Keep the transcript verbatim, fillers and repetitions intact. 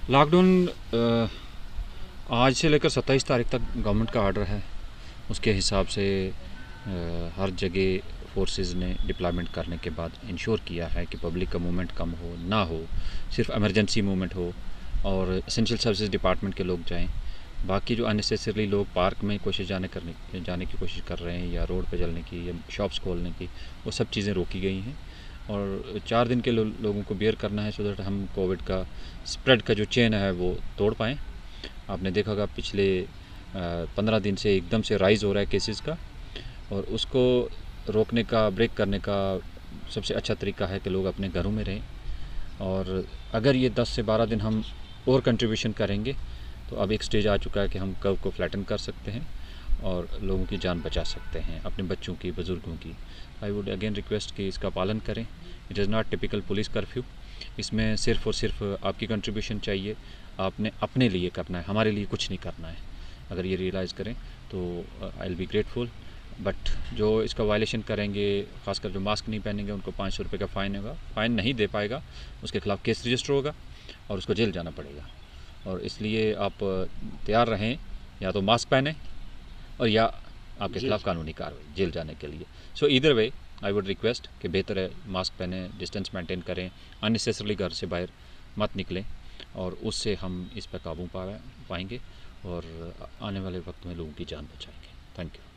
Lockdown अ, आज से लेकर सत्ताईस तारीख तक गवर्नमेंट का ऑर्डर है। उसके हिसाब से अ, हर जगह फोर्सेस ने डिप्लॉयमेंट करने के बाद इंश्योर किया है कि पब्लिक का मूवमेंट कम हो ना हो, सिर्फ इमरजेंसी मूवमेंट हो और एसेंशियल सर्विसेज डिपार्टमेंट के लोग जाएं। बाकी जो अननेसेसरी लोग पार्क में कोशिश जाने करने जाने की कोशिश कर रहे हैं या रोड पे चलने की या शॉप्स खोलने की, वो सब चीज़ें रोकी गई हैं। और चार दिन के लो, लोगों को बियर करना है सो दैट हम कोविड का स्प्रेड का जो चेन है वो तोड़ पाएँ। आपने देखा होगा पिछले पंद्रह दिन से एकदम से राइज़ हो रहा है केसेस का, और उसको रोकने का, ब्रेक करने का सबसे अच्छा तरीका है कि लोग अपने घरों में रहें। और अगर ये दस से बारह दिन हम और कंट्रीब्यूशन करेंगे तो अब एक स्टेज आ चुका है कि हम कर्व को फ्लैटन कर सकते हैं और लोगों की जान बचा सकते हैं, अपने बच्चों की, बुज़ुर्गों की। आई वुड अगेन रिक्वेस्ट कि इसका पालन करें। It is not typical police curfew. इसमें सिर्फ़ और सिर्फ आपकी कंट्रीब्यूशन चाहिए, आपने अपने लिए करना है, हमारे लिए कुछ नहीं करना है। अगर ये रियलाइज़ करें तो I will be grateful. But जो इसका वायलेशन करेंगे, ख़ासकर जो मास्क नहीं पहनेंगे, उनको पाँच सौ रुपये का फ़ाइन होगा। फ़ाइन नहीं दे पाएगा उसके ख़िलाफ़ केस रजिस्टर होगा और उसको जेल जाना पड़ेगा। और इसलिए आप तैयार रहें, या तो मास्क पहने और या आपके खिलाफ़ कानूनी कार्रवाई जेल जाने के लिए। So either way I would request कि बेहतर है मास्क पहने, डिस्टेंस मेंटेन करें, अननेसेसरली घर से बाहर मत निकलें, और उससे हम इस पर काबू पा पाएंगे और आने वाले वक्त में लोगों की जान बचाएंगे। Thank you.